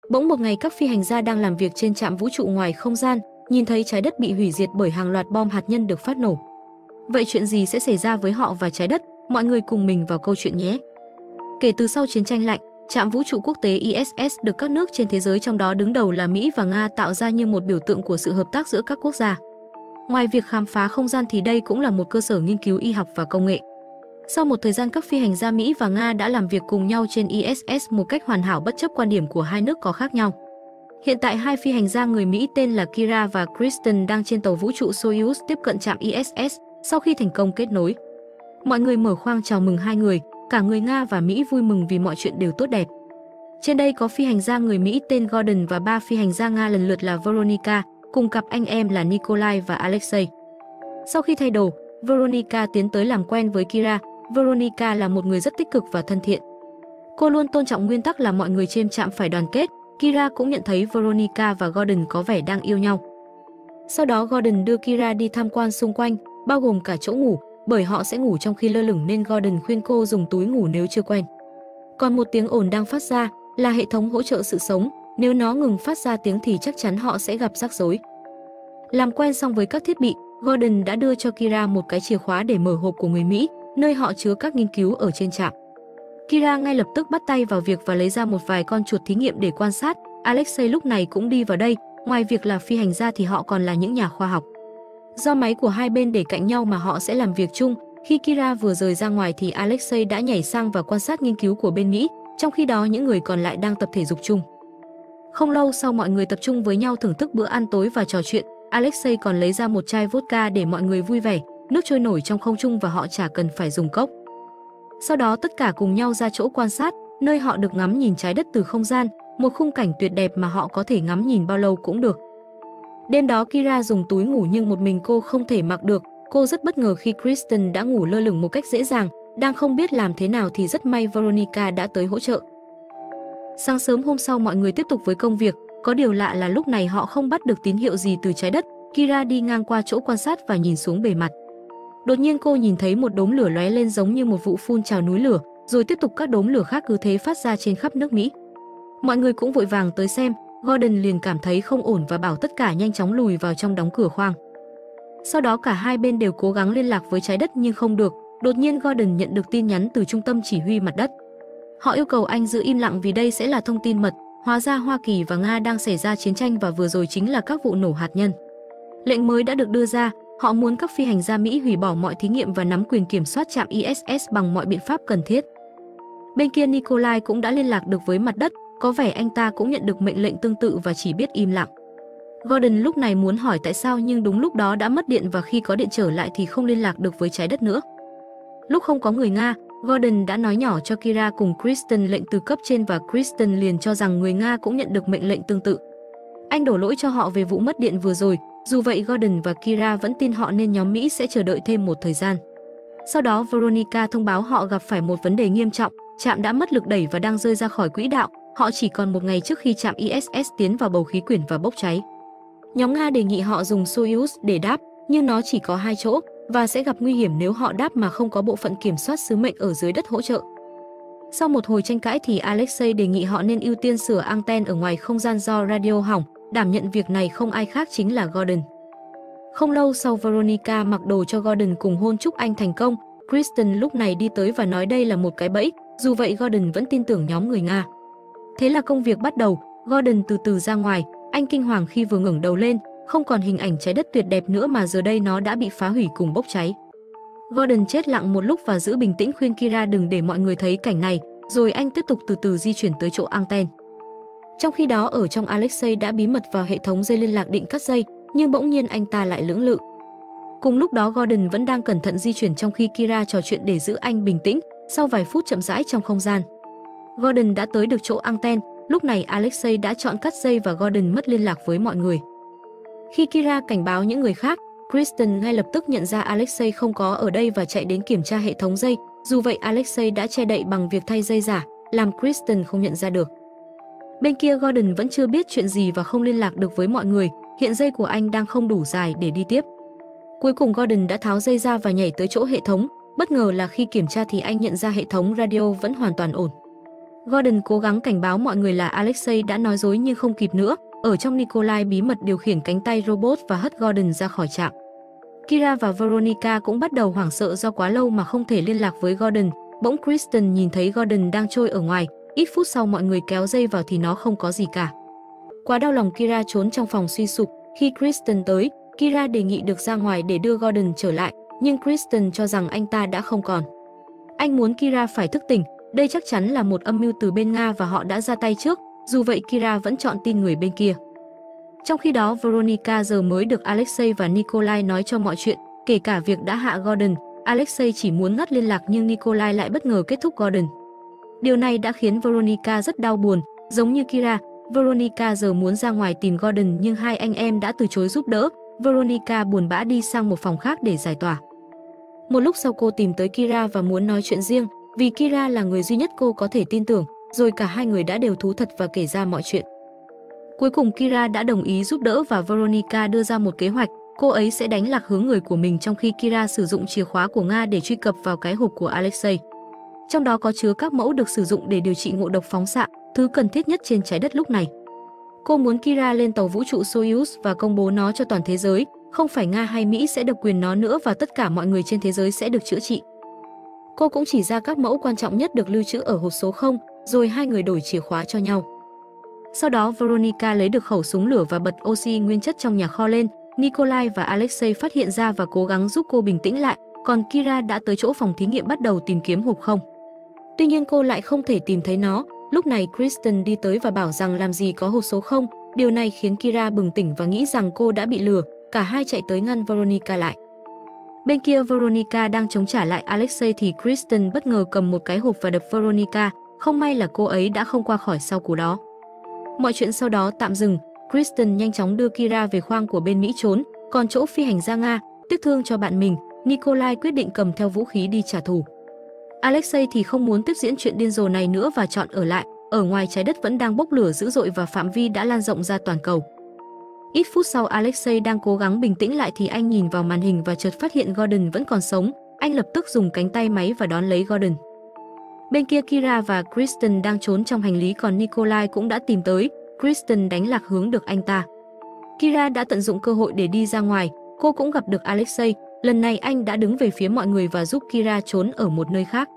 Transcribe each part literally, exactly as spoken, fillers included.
Bỗng một ngày các phi hành gia đang làm việc trên trạm vũ trụ ngoài không gian, nhìn thấy trái đất bị hủy diệt bởi hàng loạt bom hạt nhân được phát nổ. Vậy chuyện gì sẽ xảy ra với họ và trái đất? Mọi người cùng mình vào câu chuyện nhé. Kể từ sau chiến tranh lạnh, trạm vũ trụ quốc tế i ét ét được các nước trên thế giới trong đó đứng đầu là Mỹ và Nga tạo ra như một biểu tượng của sự hợp tác giữa các quốc gia. Ngoài việc khám phá không gian thì đây cũng là một cơ sở nghiên cứu y học và công nghệ. Sau một thời gian các phi hành gia Mỹ và Nga đã làm việc cùng nhau trên i ét ét một cách hoàn hảo bất chấp quan điểm của hai nước có khác nhau. Hiện tại hai phi hành gia người Mỹ tên là Kira và Kristen đang trên tàu vũ trụ Soyuz tiếp cận trạm i ét ét sau khi thành công kết nối. Mọi người mở khoang chào mừng hai người, cả người Nga và Mỹ vui mừng vì mọi chuyện đều tốt đẹp. Trên đây có phi hành gia người Mỹ tên Gordon và ba phi hành gia Nga lần lượt là Veronica, cùng cặp anh em là Nikolai và Alexei. Sau khi thay đồ, Veronica tiến tới làm quen với Kira. Veronica là một người rất tích cực và thân thiện. Cô luôn tôn trọng nguyên tắc là mọi người trên trạm phải đoàn kết. Kira cũng nhận thấy Veronica và Gordon có vẻ đang yêu nhau. Sau đó Gordon đưa Kira đi tham quan xung quanh, bao gồm cả chỗ ngủ, bởi họ sẽ ngủ trong khi lơ lửng nên Gordon khuyên cô dùng túi ngủ nếu chưa quen. Còn một tiếng ồn đang phát ra là hệ thống hỗ trợ sự sống, nếu nó ngừng phát ra tiếng thì chắc chắn họ sẽ gặp rắc rối. Làm quen xong với các thiết bị, Gordon đã đưa cho Kira một cái chìa khóa để mở hộp của người Mỹ, nơi họ chứa các nghiên cứu ở trên trạm. Kira ngay lập tức bắt tay vào việc và lấy ra một vài con chuột thí nghiệm để quan sát. Alexei lúc này cũng đi vào đây, ngoài việc là phi hành gia thì họ còn là những nhà khoa học. Do máy của hai bên để cạnh nhau mà họ sẽ làm việc chung. Khi Kira vừa rời ra ngoài thì Alexei đã nhảy sang và quan sát nghiên cứu của bên Mỹ, trong khi đó những người còn lại đang tập thể dục chung. Không lâu sau mọi người tập trung với nhau thưởng thức bữa ăn tối và trò chuyện, Alexei còn lấy ra một chai vodka để mọi người vui vẻ, nước trôi nổi trong không trung và họ chả cần phải dùng cốc. Sau đó tất cả cùng nhau ra chỗ quan sát, nơi họ được ngắm nhìn trái đất từ không gian, một khung cảnh tuyệt đẹp mà họ có thể ngắm nhìn bao lâu cũng được. Đêm đó Kira dùng túi ngủ nhưng một mình cô không thể mặc được, cô rất bất ngờ khi Kristen đã ngủ lơ lửng một cách dễ dàng, đang không biết làm thế nào thì rất may Veronica đã tới hỗ trợ. Sáng sớm hôm sau mọi người tiếp tục với công việc, có điều lạ là lúc này họ không bắt được tín hiệu gì từ trái đất. Kira đi ngang qua chỗ quan sát và nhìn xuống bề mặt. Đột nhiên cô nhìn thấy một đốm lửa lóe lên giống như một vụ phun trào núi lửa, rồi tiếp tục các đốm lửa khác cứ thế phát ra trên khắp nước Mỹ. Mọi người cũng vội vàng tới xem, Gordon liền cảm thấy không ổn và bảo tất cả nhanh chóng lùi vào trong đóng cửa khoang. Sau đó cả hai bên đều cố gắng liên lạc với trái đất nhưng không được. Đột nhiên Gordon nhận được tin nhắn từ trung tâm chỉ huy mặt đất. Họ yêu cầu anh giữ im lặng vì đây sẽ là thông tin mật. Hóa ra Hoa Kỳ và Nga đang xảy ra chiến tranh và vừa rồi chính là các vụ nổ hạt nhân. Lệnh mới đã được đưa ra, họ muốn các phi hành gia Mỹ hủy bỏ mọi thí nghiệm và nắm quyền kiểm soát trạm i ét ét bằng mọi biện pháp cần thiết. Bên kia Nikolai cũng đã liên lạc được với mặt đất, có vẻ anh ta cũng nhận được mệnh lệnh tương tự và chỉ biết im lặng. Gordon lúc này muốn hỏi tại sao nhưng đúng lúc đó đã mất điện và khi có điện trở lại thì không liên lạc được với trái đất nữa. Lúc không có người Nga, Gordon đã nói nhỏ cho Kira cùng Kristen lệnh từ cấp trên và Kristen liền cho rằng người Nga cũng nhận được mệnh lệnh tương tự. Anh đổ lỗi cho họ về vụ mất điện vừa rồi, dù vậy Gordon và Kira vẫn tin họ nên nhóm Mỹ sẽ chờ đợi thêm một thời gian. Sau đó Veronica thông báo họ gặp phải một vấn đề nghiêm trọng, trạm đã mất lực đẩy và đang rơi ra khỏi quỹ đạo, họ chỉ còn một ngày trước khi trạm i ét ét tiến vào bầu khí quyển và bốc cháy. Nhóm Nga đề nghị họ dùng Soyuz để đáp, nhưng nó chỉ có hai chỗ và sẽ gặp nguy hiểm nếu họ đáp mà không có bộ phận kiểm soát sứ mệnh ở dưới đất hỗ trợ. Sau một hồi tranh cãi thì Alexei đề nghị họ nên ưu tiên sửa anten ở ngoài không gian do radio hỏng, đảm nhận việc này không ai khác chính là Gordon. Không lâu sau Veronica mặc đồ cho Gordon cùng hôn chúc anh thành công, Kristen lúc này đi tới và nói đây là một cái bẫy, dù vậy Gordon vẫn tin tưởng nhóm người Nga. Thế là công việc bắt đầu, Gordon từ từ ra ngoài, anh kinh hoàng khi vừa ngẩng đầu lên, không còn hình ảnh trái đất tuyệt đẹp nữa mà giờ đây nó đã bị phá hủy cùng bốc cháy. Gordon chết lặng một lúc và giữ bình tĩnh khuyên Kira đừng để mọi người thấy cảnh này, rồi anh tiếp tục từ từ di chuyển tới chỗ anten. Trong khi đó ở trong Alexei đã bí mật vào hệ thống dây liên lạc định cắt dây, nhưng bỗng nhiên anh ta lại lưỡng lự. Cùng lúc đó Gordon vẫn đang cẩn thận di chuyển trong khi Kira trò chuyện để giữ anh bình tĩnh. Sau vài phút chậm rãi trong không gian, Gordon đã tới được chỗ anten. Lúc này Alexei đã chọn cắt dây và Gordon mất liên lạc với mọi người. Khi Kira cảnh báo những người khác, Kristen ngay lập tức nhận ra Alexei không có ở đây và chạy đến kiểm tra hệ thống dây. Dù vậy Alexei đã che đậy bằng việc thay dây giả, làm Kristen không nhận ra được. Bên kia Gordon vẫn chưa biết chuyện gì và không liên lạc được với mọi người, hiện dây của anh đang không đủ dài để đi tiếp. Cuối cùng Gordon đã tháo dây ra và nhảy tới chỗ hệ thống, bất ngờ là khi kiểm tra thì anh nhận ra hệ thống radio vẫn hoàn toàn ổn. Gordon cố gắng cảnh báo mọi người là Alexei đã nói dối nhưng không kịp nữa. Ở trong, Nikolai bí mật điều khiển cánh tay robot và hất Gordon ra khỏi trạm. Kira và Veronica cũng bắt đầu hoảng sợ do quá lâu mà không thể liên lạc với Gordon. Bỗng Kristen nhìn thấy Gordon đang trôi ở ngoài. Ít phút sau mọi người kéo dây vào thì nó không có gì cả. Quá đau lòng, Kira trốn trong phòng suy sụp. Khi Kristen tới, Kira đề nghị được ra ngoài để đưa Gordon trở lại, nhưng Kristen cho rằng anh ta đã không còn. Anh muốn Kira phải thức tỉnh. Đây chắc chắn là một âm mưu từ bên Nga và họ đã ra tay trước. Dù vậy, Kira vẫn chọn tin người bên kia. Trong khi đó, Veronica giờ mới được Alexei và Nikolai nói cho mọi chuyện, kể cả việc đã hạ Gordon. Alexei chỉ muốn ngắt liên lạc nhưng Nikolai lại bất ngờ kết thúc Gordon. Điều này đã khiến Veronica rất đau buồn. Giống như Kira, Veronica giờ muốn ra ngoài tìm Gordon nhưng hai anh em đã từ chối giúp đỡ. Veronica buồn bã đi sang một phòng khác để giải tỏa. Một lúc sau, cô tìm tới Kira và muốn nói chuyện riêng, vì Kira là người duy nhất cô có thể tin tưởng. Rồi cả hai người đã đều thú thật và kể ra mọi chuyện. Cuối cùng Kira đã đồng ý giúp đỡ và Veronica đưa ra một kế hoạch. Cô ấy sẽ đánh lạc hướng người của mình trong khi Kira sử dụng chìa khóa của Nga để truy cập vào cái hộp của Alexei. Trong đó có chứa các mẫu được sử dụng để điều trị ngộ độc phóng xạ, thứ cần thiết nhất trên trái đất lúc này. Cô muốn Kira lên tàu vũ trụ Soyuz và công bố nó cho toàn thế giới. Không phải Nga hay Mỹ sẽ được quyền nó nữa và tất cả mọi người trên thế giới sẽ được chữa trị. Cô cũng chỉ ra các mẫu quan trọng nhất được lưu trữ ở hộp số không, rồi hai người đổi chìa khóa cho nhau. Sau đó Veronica lấy được khẩu súng lửa và bật oxy nguyên chất trong nhà kho lên. Nikolai và Alexei phát hiện ra và cố gắng giúp cô bình tĩnh lại, còn Kira đã tới chỗ phòng thí nghiệm bắt đầu tìm kiếm hộp không. Tuy nhiên cô lại không thể tìm thấy nó. Lúc này Kristen đi tới và bảo rằng làm gì có hộp số không. Điều này khiến Kira bừng tỉnh và nghĩ rằng cô đã bị lừa. Cả hai chạy tới ngăn Veronica lại. Bên kia Veronica đang chống trả lại Alexei thì Kristen bất ngờ cầm một cái hộp và đập Veronica. Không may là cô ấy đã không qua khỏi sau cú đó. Mọi chuyện sau đó tạm dừng. Kristen nhanh chóng đưa Kira về khoang của bên Mỹ trốn, còn chỗ phi hành gia Nga, tiếc thương cho bạn mình, Nikolai quyết định cầm theo vũ khí đi trả thù. Alexei thì không muốn tiếp diễn chuyện điên rồ này nữa và chọn ở lại. Ở ngoài, trái đất vẫn đang bốc lửa dữ dội và phạm vi đã lan rộng ra toàn cầu. Ít phút sau, Alexei đang cố gắng bình tĩnh lại thì anh nhìn vào màn hình và chợt phát hiện Gordon vẫn còn sống. Anh lập tức dùng cánh tay máy và đón lấy Gordon. Bên kia, Kira và Kristen đang trốn trong hành lý, còn Nikolai cũng đã tìm tới. Kristen đánh lạc hướng được anh ta. Kira đã tận dụng cơ hội để đi ra ngoài. Cô cũng gặp được Alexei. Lần này anh đã đứng về phía mọi người và giúp Kira trốn ở một nơi khác.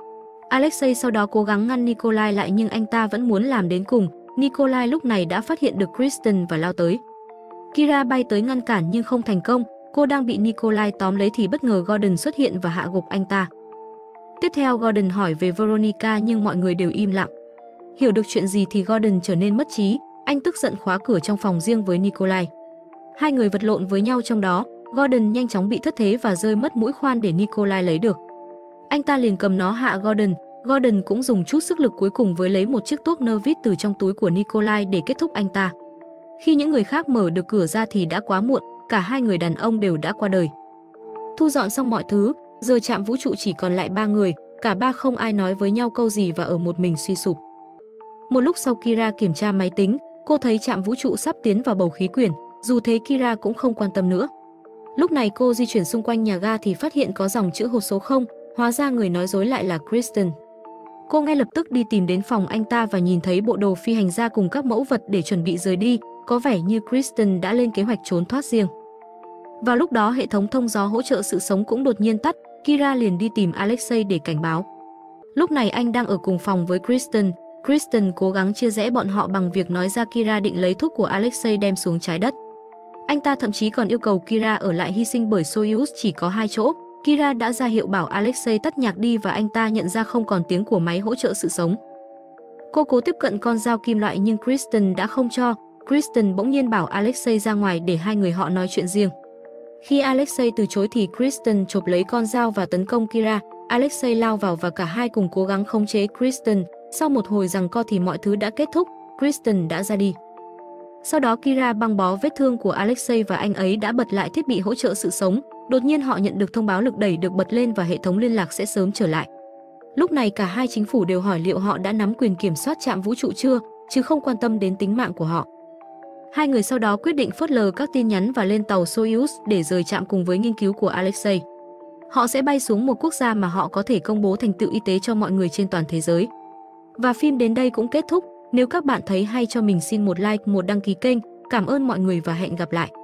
Alexei sau đó cố gắng ngăn Nikolai lại nhưng anh ta vẫn muốn làm đến cùng. Nikolai lúc này đã phát hiện được Kristen và lao tới. Kira bay tới ngăn cản nhưng không thành công. Cô đang bị Nikolai tóm lấy thì bất ngờ Gordon xuất hiện và hạ gục anh ta. Tiếp theo Gordon hỏi về Veronica nhưng mọi người đều im lặng. Hiểu được chuyện gì thì Gordon trở nên mất trí. Anh tức giận khóa cửa trong phòng riêng với Nikolai. Hai người vật lộn với nhau trong đó. Gordon nhanh chóng bị thất thế và rơi mất mũi khoan để Nikolai lấy được. Anh ta liền cầm nó hạ Gordon. Gordon cũng dùng chút sức lực cuối cùng với lấy một chiếc tuốc nơ vít từ trong túi của Nikolai để kết thúc anh ta. Khi những người khác mở được cửa ra thì đã quá muộn. Cả hai người đàn ông đều đã qua đời. Thu dọn xong mọi thứ, giờ trạm vũ trụ chỉ còn lại ba người. Cả ba không ai nói với nhau câu gì và ở một mình suy sụp. Một lúc sau, Kira kiểm tra máy tính. Cô thấy trạm vũ trụ sắp tiến vào bầu khí quyển. Dù thế, Kira cũng không quan tâm nữa. Lúc này cô di chuyển xung quanh nhà ga thì phát hiện có dòng chữ hộp số không. Hóa ra người nói dối lại là Kristen. Cô ngay lập tức đi tìm đến phòng anh ta và nhìn thấy bộ đồ phi hành gia cùng các mẫu vật để chuẩn bị rời đi. Có vẻ như Kristen đã lên kế hoạch trốn thoát riêng. Vào lúc đó, hệ thống thông gió hỗ trợ sự sống cũng đột nhiên tắt. Kira liền đi tìm Alexei để cảnh báo. Lúc này anh đang ở cùng phòng với Kristen. Kristen cố gắng chia rẽ bọn họ bằng việc nói ra Kira định lấy thuốc của Alexei đem xuống trái đất. Anh ta thậm chí còn yêu cầu Kira ở lại hy sinh bởi Soyuz chỉ có hai chỗ. Kira đã ra hiệu bảo Alexei tắt nhạc đi và anh ta nhận ra không còn tiếng của máy hỗ trợ sự sống. Cô cố tiếp cận con dao kim loại nhưng Kristen đã không cho. Kristen bỗng nhiên bảo Alexei ra ngoài để hai người họ nói chuyện riêng. Khi Alexei từ chối thì Kristen chộp lấy con dao và tấn công Kira. Alexei lao vào và cả hai cùng cố gắng khống chế Kristen. Sau một hồi giằng co thì mọi thứ đã kết thúc. Kristen đã ra đi. Sau đó Kira băng bó vết thương của Alexei và anh ấy đã bật lại thiết bị hỗ trợ sự sống. Đột nhiên họ nhận được thông báo lực đẩy được bật lên và hệ thống liên lạc sẽ sớm trở lại. Lúc này cả hai chính phủ đều hỏi liệu họ đã nắm quyền kiểm soát trạm vũ trụ chưa, chứ không quan tâm đến tính mạng của họ. Hai người sau đó quyết định phớt lờ các tin nhắn và lên tàu Soyuz để rời trạm cùng với nghiên cứu của Alexei. Họ sẽ bay xuống một quốc gia mà họ có thể công bố thành tựu y tế cho mọi người trên toàn thế giới. Và phim đến đây cũng kết thúc. Nếu các bạn thấy hay cho mình xin một like, một đăng ký kênh. Cảm ơn mọi người và hẹn gặp lại.